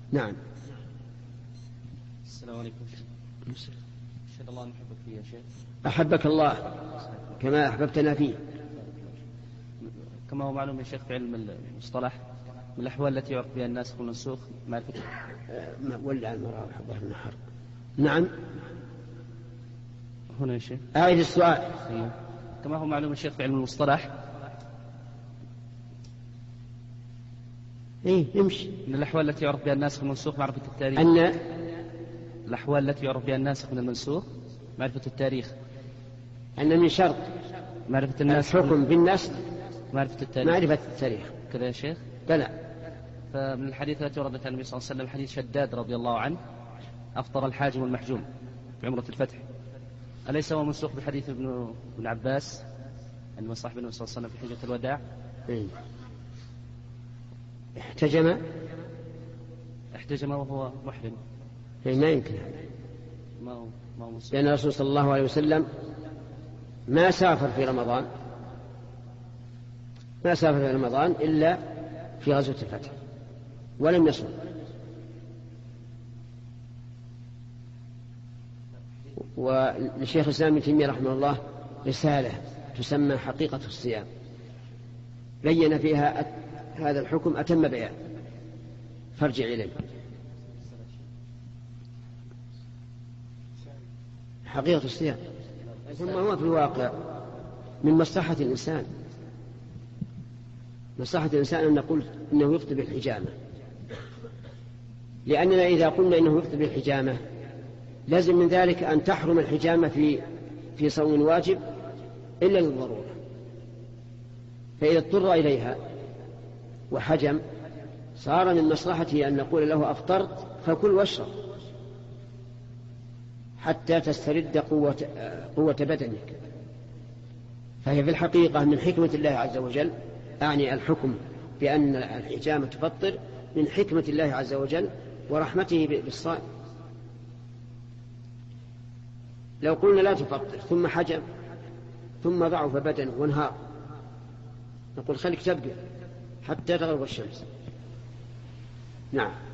نعم. السلام عليكم. أشهد الله أن أحبك فيه يا شيخ. أحبك الله كما أحببتنا فيه. كما هو معلوم يا شيخ في علم المصطلح من الأحوال التي يعرف بها الناسخ والمنسوخ معرفة ولع المرأة حظها النحر. نعم. هنا يا شيخ. أعيد السؤال. كما هو معلوم يا شيخ في علم المصطلح يمشي. من الأحوال التي يعرف بها الناسخ والمنسوخ معرفة التاريخ. الأحوال التي يعرف بها الناسخ من المنسوخ معرفة التاريخ. أن من شرط معرفة الناسخ الحكم بالنسخ معرفة التاريخ. معرفة التاريخ كذا يا شيخ. بلى. فمن الحديث التي وردت عن النبي صلى الله عليه وسلم حديث شداد رضي الله عنه أفطر الحاجم والمحجوم في عمرة الفتح، أليس هو منسوخ بحديث ابن عباس عندما صاحب النبي صلى الله عليه وسلم في حجة الوداع؟ احتجم وهو محرم. ما يمكن. ما هو منسوخ. لأن الرسول صلى الله عليه وسلم ما سافر في رمضان إلا في غزوة الفتح ولم يصم. ولشيخ الإسلام ابن تيمية رحمه الله رسالة تسمى حقيقة الصيام بين فيها هذا الحكم أتم بيان، فارجع إليه. حقيقة الصيام. ثم هو في الواقع من مصلحة الإنسان أن نقول إنه يفطر بالحجامة، لأننا إذا قلنا إنه يفطر بالحجامة لازم من ذلك أن تحرم الحجامة في صوم واجب إلا للضرورة، فإذا اضطر إليها وحجم صار من مصلحته أن نقول له أفطرت فكل واشرب حتى تسترد قوة بدنك. فهي في الحقيقة من حكمة الله عز وجل، أعني الحكم بأن الحجامة تفطر من حكمة الله عز وجل ورحمته بالصائم. لو قلنا لا تفطر ثم حجم ثم ضعف بدنه وانهار نقول خليك تبقى حتى تغرب الشمس. نعم.